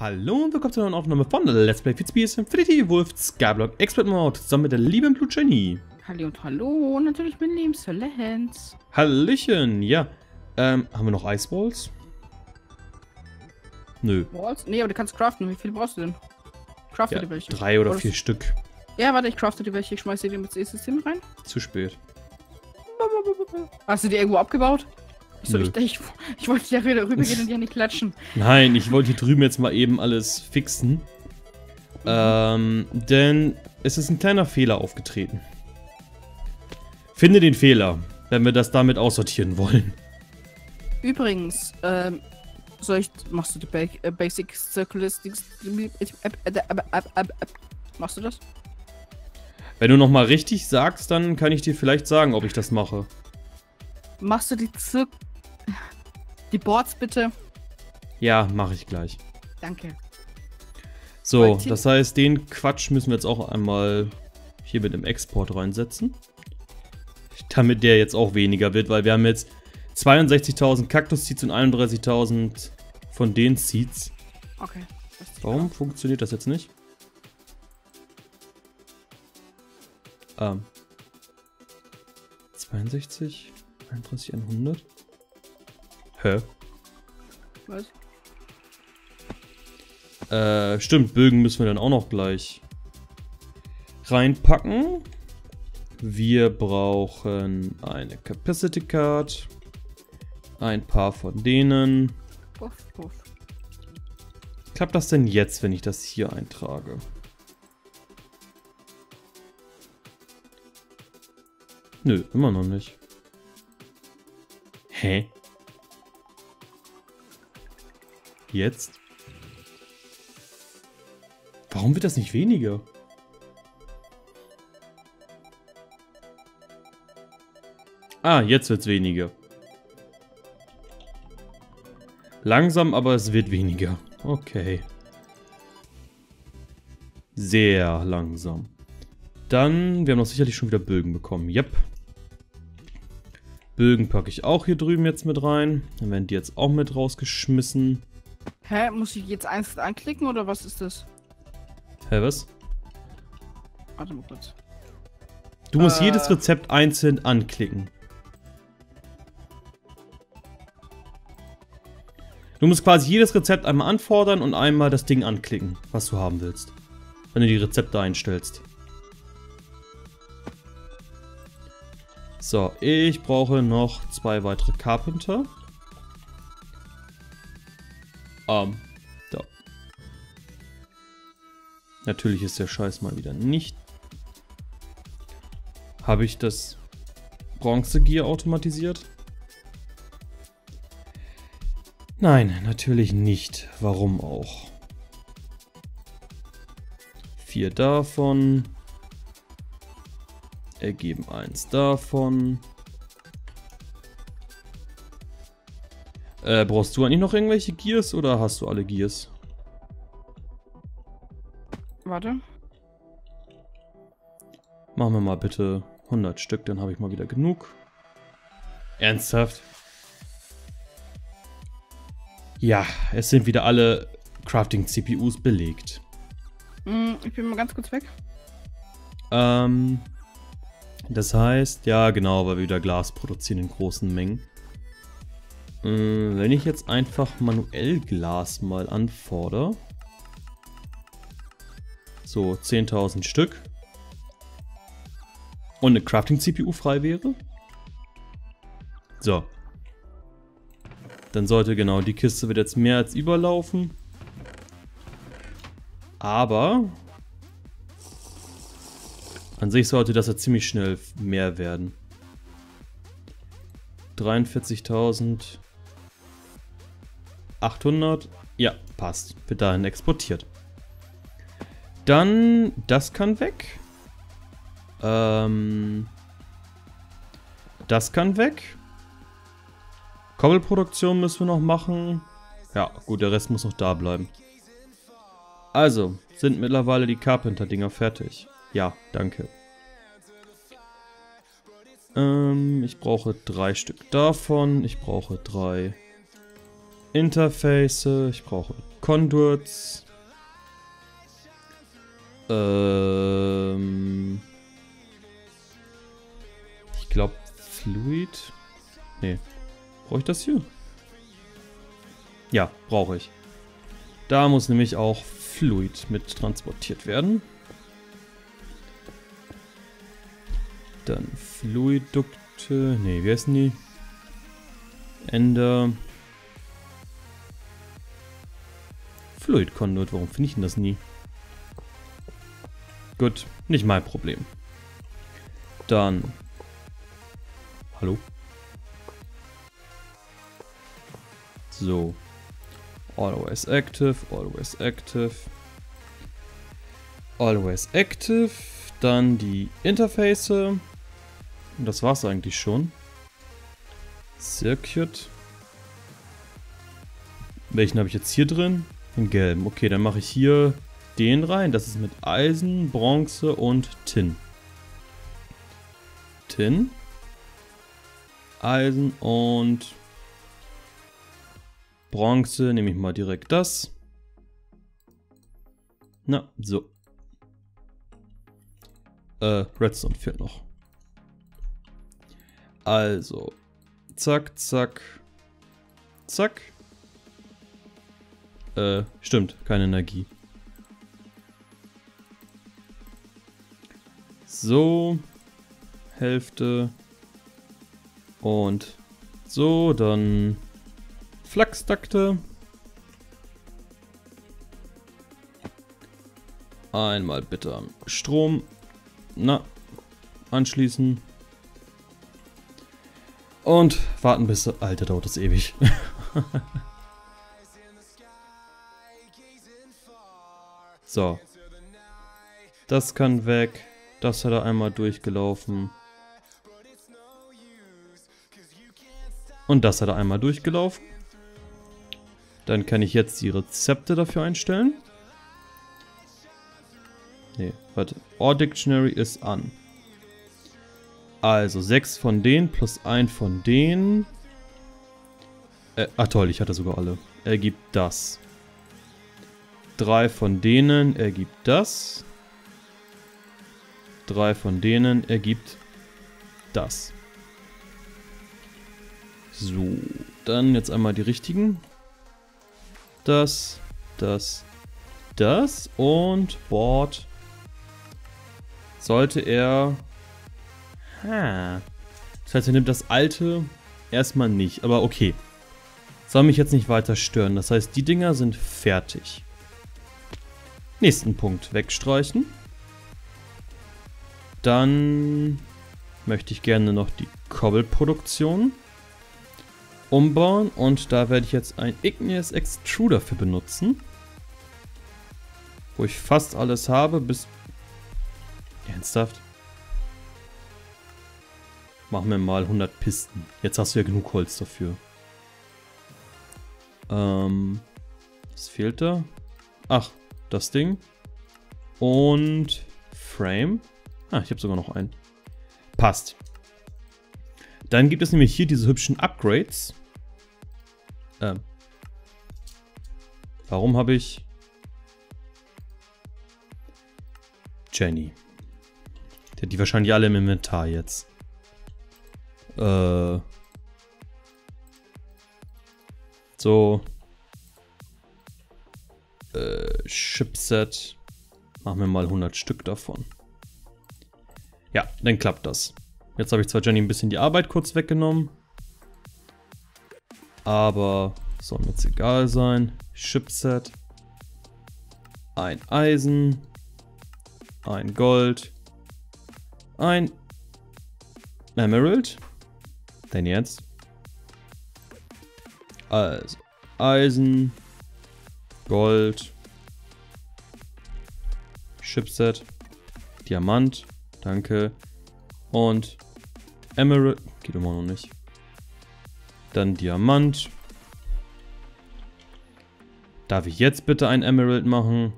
Hallo und willkommen zu einer neuen Aufnahme von Let's Play Fitzbees Infinity Wolf Skyblock Expert Mode zusammen mit der lieben Blue Jenny. Hallo und hallo, natürlich mit dem Lenz. Hallöchen, ja. Haben wir noch Iceballs? Nö. Balls? Nee, aber du kannst craften. Wie viele brauchst du denn? Crafte Ja, dir welche. 3 oder 4 Stück. Ja, warte, ich crafte dir welche. Ich schmeiße dir ins E-System rein. Zu spät. Hast du die irgendwo abgebaut? Nö. Ich wollte ja rübergehen und ja nicht klatschen. Nein, ich wollte hier drüben jetzt mal eben alles fixen. Denn es ist ein kleiner Fehler aufgetreten. Finde den Fehler, wenn wir das damit aussortieren wollen. Übrigens, machst du die Basic Circulastics? Machst du das? Wenn du nochmal richtig sagst, dann kann ich dir vielleicht sagen, ob ich das mache. Machst du die Boards bitte? Ja, mache ich gleich. Danke. So, das heißt, den Quatsch müssen wir jetzt auch einmal hier mit dem Export reinsetzen. Damit der jetzt auch weniger wird, weil wir haben jetzt 62.000 Kaktus-Seeds und 31.000 von den Seeds. Okay. Warum funktioniert das jetzt nicht? 62, 31, 100. Hä? Was? Stimmt, Bögen müssen wir dann auch noch gleich reinpacken. Wir brauchen eine Capacity Card. Ein paar von denen. Puff, puff. Klappt das denn jetzt, wenn ich das hier eintrage? Nö, immer noch nicht. Hä? Jetzt? Warum wird das nicht weniger? Ah, jetzt wird's weniger. Langsam, aber es wird weniger. Okay. Sehr langsam. Dann, wir haben doch sicherlich schon wieder Bögen bekommen. Yep. Bögen packe ich auch hier drüben jetzt mit rein. Dann werden die jetzt auch mit rausgeschmissen. Hä? Muss ich jetzt einzeln anklicken oder was ist das? Hä, was? Warte mal kurz. Du musst jedes Rezept einzeln anklicken. Du musst quasi jedes Rezept einmal anfordern und einmal das Ding anklicken, was du haben willst. Wenn du die Rezepte einstellst. So, ich brauche noch 2 weitere Carpenter. Da. Natürlich ist der Scheiß mal wieder nicht. Habe ich das Bronze-Gear automatisiert? Nein, natürlich nicht. Warum auch? 4 davon. Ergeben 1 davon. Brauchst du eigentlich noch irgendwelche Gears oder hast du alle Gears? Warte. Machen wir mal bitte 100 Stück, dann habe ich mal wieder genug. Ernsthaft? Ja, es sind wieder alle Crafting-CPUs belegt. Ich bin mal ganz kurz weg. Das heißt, ja genau, weil wir wieder Glas produzieren in großen Mengen. Wenn ich jetzt einfach manuell Glas mal anfordere. So, 10.000 Stück. Und eine Crafting-CPU frei wäre. So. Dann sollte genau, die Kiste wird jetzt mehr als überlaufen. Aber an sich sollte das ja ziemlich schnell mehr werden. 43.800. Ja, passt. Wird dahin exportiert. Dann, das kann weg. Das kann weg. Kobbelproduktion müssen wir noch machen. Ja, gut, der Rest muss noch da bleiben. Also, sind mittlerweile die Carpenter-Dinger fertig? Ja, danke. Ich brauche 3 Stück davon. Ich brauche 3 Interface. Ich brauche Conduits. Ich glaube Fluid. Nee. Brauche ich das hier? Ja, brauche ich. Da muss nämlich auch Fluid mit transportiert werden. Dann Fluidukte. Nee, wie heißen die? Ender. Fluid Conduit. Warum finde ich denn das nie? Gut, nicht mein Problem. Dann. Hallo? So. Always active, always active. Always active. Dann die Interface. Und das war's eigentlich schon. Circuit. Welchen habe ich jetzt hier drin? Den gelben. Okay, dann mache ich hier den rein. Das ist mit Eisen, Bronze und Tin. Tin. Eisen und Bronze. Nehme ich mal direkt das. Na, so. Redstone fehlt noch. Also. Zack, zack. Zack. Stimmt, keine Energie. So. Hälfte. Und so, dann Flachstakte. Einmal bitte am Strom. Na, anschließen. Und warten bis... Alter, dauert das ewig. So. Das kann weg. Das hat er einmal durchgelaufen. Und das hat er einmal durchgelaufen. Dann kann ich jetzt die Rezepte dafür einstellen. Nee, warte. Ore Dictionary ist an. Also 6 von denen plus 1 von denen. Toll, ich hatte sogar alle. Ergibt das. 3 von denen ergibt das. 3 von denen ergibt das. So, dann jetzt einmal die richtigen. Das, das, das und Board. Sollte er... Das heißt, er nimmt das alte erstmal nicht, aber okay. Soll mich jetzt nicht weiter stören. Das heißt, die Dinger sind fertig. Nächsten Punkt wegstreichen. Dann möchte ich gerne noch die Cobble-Produktion umbauen. Und da werde ich jetzt ein Igneous Extruder für benutzen. Wo ich fast alles habe, bis... Ernsthaft? Machen wir mal 100 Pisten. Jetzt hast du ja genug Holz dafür. Was fehlt da? Ach, das Ding. Und Frame. Ah, ich habe sogar noch einen. Passt. Dann gibt es nämlich hier diese hübschen Upgrades. Warum habe ich... Jenny. Die hat die wahrscheinlich alle im Inventar jetzt. So. Chipset. Machen wir mal 100 Stück davon. Ja, dann klappt das. Jetzt habe ich zwar Jenny ein bisschen die Arbeit kurz weggenommen. Aber soll mir jetzt egal sein. Chipset. Ein Eisen. Ein Gold. Ein Emerald. Dein Ernst? Also, Eisen, Gold, Chipset, Diamant, danke, und Emerald, geht immer noch nicht. Dann Diamant. Darf ich jetzt bitte ein Emerald machen?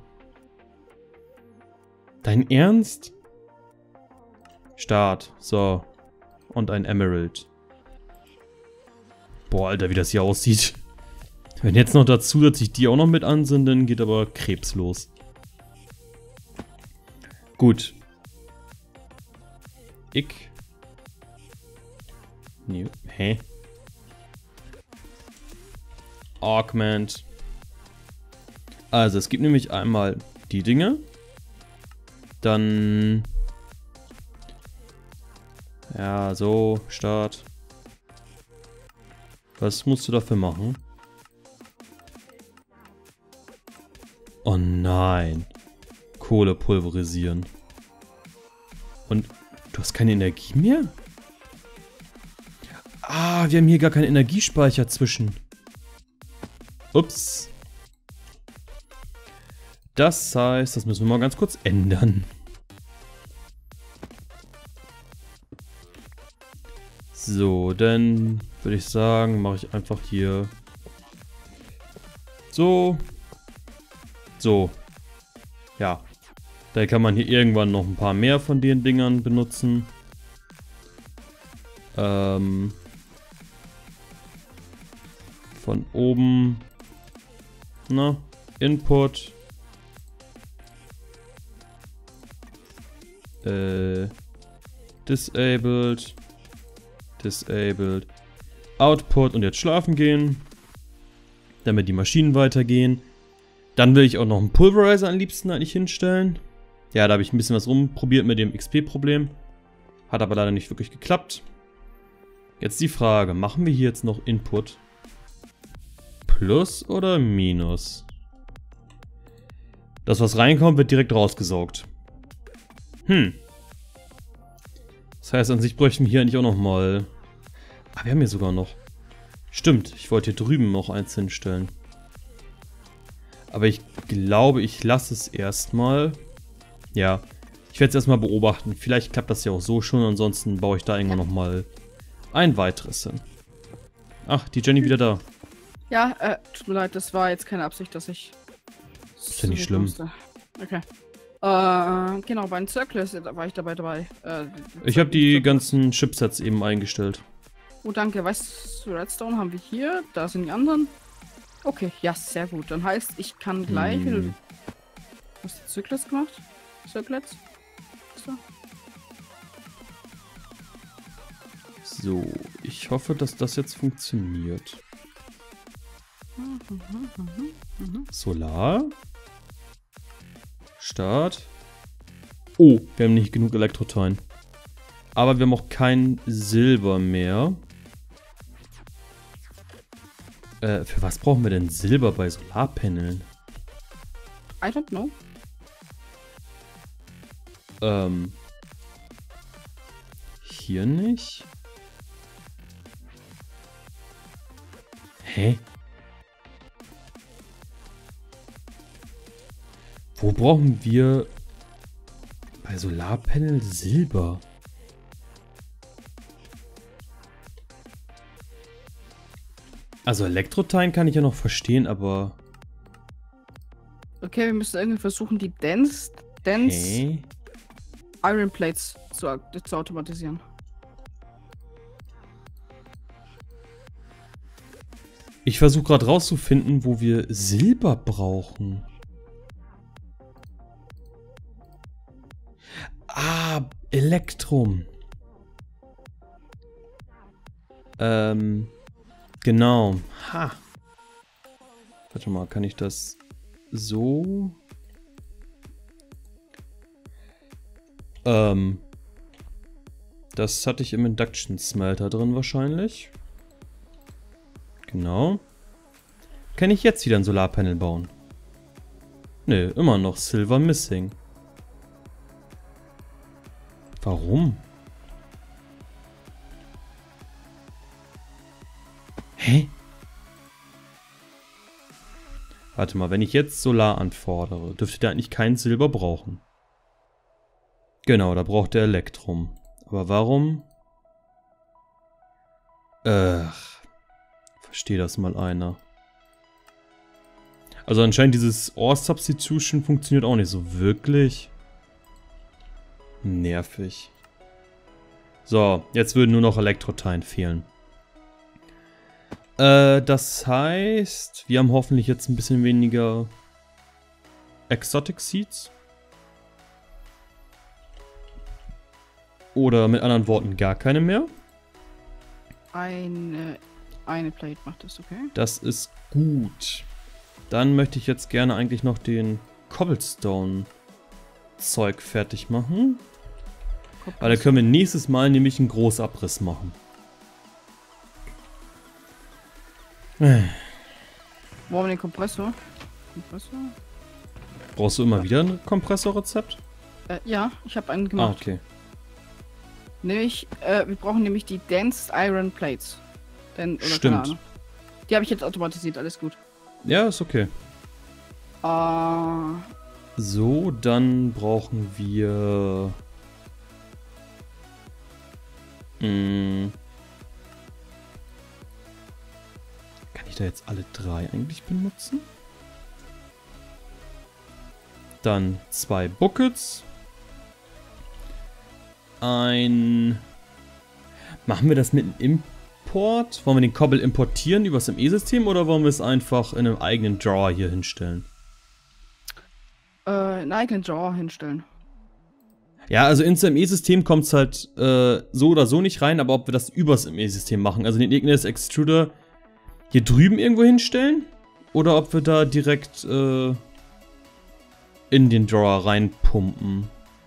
Dein Ernst? Start, so. Und ein Emerald. Boah, Alter, wie das hier aussieht. Wenn jetzt noch dazu zusätzlich die auch noch mit an sind, dann geht aber Krebs los. Gut. Nee, hä? Augment. Also, es gibt nämlich einmal die Dinge. Dann... Ja, so, Start. Was musst du dafür machen? Oh nein. Kohle pulverisieren. Und du hast keine Energie mehr? Ah, wir haben hier gar keinen Energiespeicher zwischen. Ups. Das heißt, das müssen wir mal ganz kurz ändern. So, dann würde ich sagen, mache ich einfach hier so. So. Ja. Da kann man hier irgendwann noch ein paar mehr von den Dingern benutzen. Von oben. Na, Input. Disabled. Disabled. Output und jetzt schlafen gehen. Damit die Maschinen weitergehen. Dann will ich auch noch einen Pulverizer am liebsten eigentlich hinstellen. Ja, da habe ich ein bisschen was rumprobiert mit dem XP-Problem. Hat aber leider nicht wirklich geklappt. Jetzt die Frage, machen wir hier jetzt noch Input? Plus oder Minus? Das, was reinkommt, wird direkt rausgesaugt. Das heißt, an sich bräuchten wir hier eigentlich auch nochmal... Ah, wir haben hier sogar noch... Stimmt, ich wollte hier drüben noch eins hinstellen. Aber ich glaube, ich lasse es erstmal. Ja, ich werde es erstmal beobachten. Vielleicht klappt das ja auch so schon, ansonsten baue ich da irgendwann nochmal ein weiteres hin. Ach, die Jenny wieder da. Ja, tut mir leid, das war jetzt keine Absicht, dass ich... Ist ja nicht schlimm. Okay. Genau, bei den Circles war ich dabei. Ich habe die ganzen Chipsets eben eingestellt. Oh, danke. Weißt du, Redstone haben wir hier. Da sind die anderen. Okay, ja, sehr gut. Dann heißt, ich kann gleich... Hast du Circles gemacht? Circlets? So, ich hoffe, dass das jetzt funktioniert. Solar. Start. Oh, wir haben nicht genug Elektrotein. Aber wir haben auch kein Silber mehr. Für was brauchen wir denn Silber bei Solarpanelen? I don't know. Hier nicht. Hä? Wo brauchen wir bei Solarpanel Silber? Also Elektrotein kann ich ja noch verstehen, aber... Okay, wir müssen irgendwie versuchen, die Dense Iron Plates zu automatisieren. Ich versuche gerade rauszufinden, wo wir Silber brauchen. Ah, Elektrum. Genau. Ha. Warte mal, kann ich das so? Das hatte ich im Induction Smelter drin wahrscheinlich. Genau. Kann ich jetzt wieder ein Solarpanel bauen? Nö, immer noch Silver Missing. Warum? Hä? Warte mal, wenn ich jetzt Solar anfordere, dürfte der eigentlich kein Silber brauchen. Genau, da braucht er Elektrum. Aber warum? Verstehe das mal einer. Also anscheinend dieses Ore Substitution funktioniert auch nicht so wirklich. Nervig. So, jetzt würden nur noch Elektrotein fehlen. Das heißt, wir haben hoffentlich jetzt ein bisschen weniger Exotic Seeds. Oder mit anderen Worten gar keine mehr. Eine Plate macht das, okay? Das ist gut. Dann möchte ich jetzt gerne eigentlich noch den Cobblestone-Zeug fertig machen. Weil da können wir nächstes Mal nämlich einen Großabriss machen. Wo haben wir den Kompressor? Brauchst du immer wieder ein Kompressorrezept? Ja, ich habe einen gemacht. Ah, okay. Nämlich, wir brauchen nämlich die Dense Iron Plates. Stimmt. Keine Ahnung. Die habe ich jetzt automatisiert, alles gut. Ja, ist okay. So, dann brauchen wir... Kann ich da jetzt alle 3 eigentlich benutzen? Dann 2 Buckets. Machen wir das mit einem Import? Wollen wir den Cobble importieren übers ME-System oder wollen wir es einfach in einem eigenen Drawer hier hinstellen? Einen eigenen Drawer hinstellen. Ja, also ins ME-System kommt es halt so oder so nicht rein, aber ob wir das übers ME-System machen, also den Igneous Extruder hier drüben irgendwo hinstellen oder ob wir da direkt in den Drawer reinpumpen.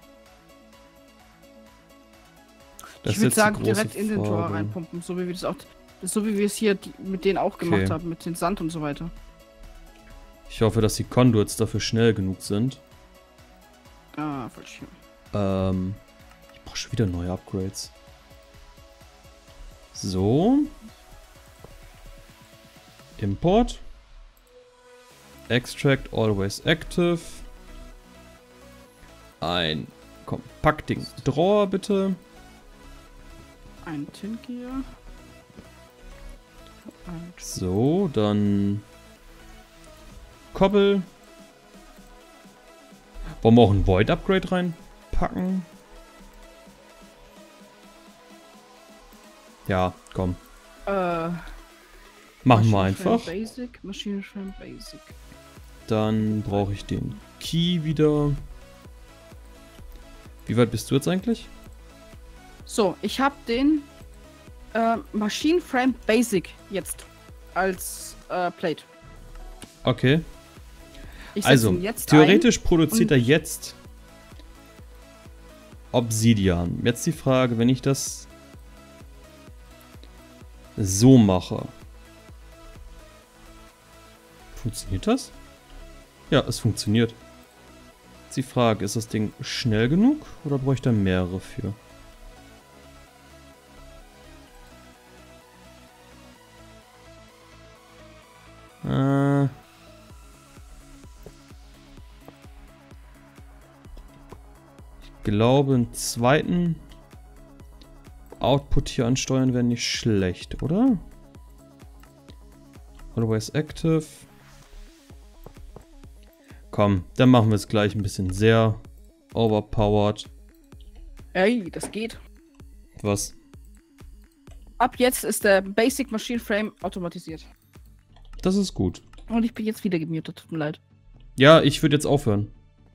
Ich würde sagen, direkt in den Drawer reinpumpen, so wie wir es hier mit denen auch gemacht haben, mit dem Sand und so weiter. Ich hoffe, dass die Conduits dafür schnell genug sind. Ah, voll schön. Ich brauche schon wieder neue Upgrades. So. Import. Extract always active. Ein Compacting Drawer bitte. Ein Tin Gear. So, dann Cobble. Wollen wir auch ein Void Upgrade reinpacken? Ja, komm. Machen wir einfach. Machine Frame Basic. Dann brauche ich den Key wieder. Wie weit bist du jetzt eigentlich? So, ich habe den Machine Frame Basic jetzt als Plate. Okay. Also, theoretisch produziert er jetzt Obsidian. Jetzt die Frage, wenn ich das so mache. Funktioniert das? Ja, es funktioniert. Jetzt die Frage, ist das Ding schnell genug oder brauche ich da mehrere für? Ich glaube, einen zweiten Output hier ansteuern wäre nicht schlecht, oder? Always active. Komm, dann machen wir es gleich ein bisschen sehr overpowered. Ey, das geht. Was? Ab jetzt ist der Basic Machine Frame automatisiert. Das ist gut. Und ich bin jetzt wieder gemutet, tut mir leid. Ja, ich würde jetzt aufhören.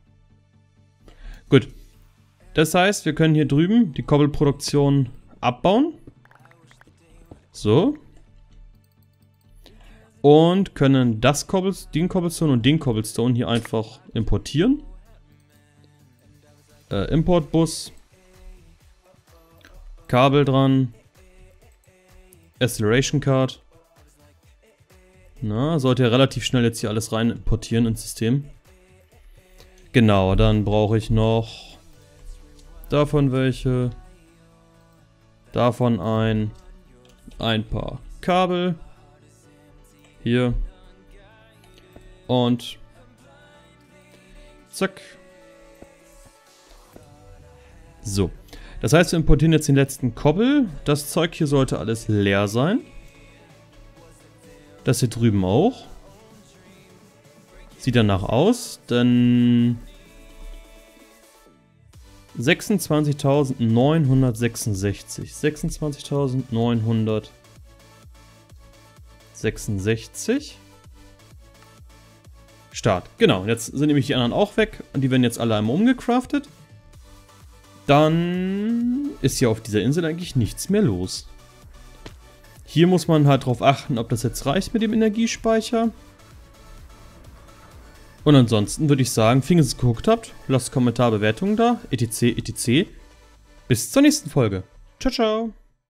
Gut. Das heißt, wir können hier drüben die Cobble-Produktion abbauen. So. Und können den Cobblestone und den Cobblestone hier einfach importieren. Importbus. Kabel dran. Acceleration Card. Na, sollte ja relativ schnell jetzt hier alles rein importieren ins System. Genau, dann brauche ich noch davon welche. Davon ein paar Kabel. Hier. Und zack. So. Das heißt, wir importieren jetzt den letzten Cobble. Das Zeug hier sollte alles leer sein. Das hier drüben auch. Sieht danach aus, denn 26.966. 26.966. 66. Start. Genau, jetzt sind nämlich die anderen auch weg und die werden jetzt alle einmal umgecraftet. Dann ist hier auf dieser Insel eigentlich nichts mehr los. Hier muss man halt drauf achten, ob das jetzt reicht mit dem Energiespeicher. Und ansonsten würde ich sagen, vielen Dank, dass ihr geguckt habt. Lasst Kommentar, Bewertungen da, etc, etc. Bis zur nächsten Folge. Ciao, ciao.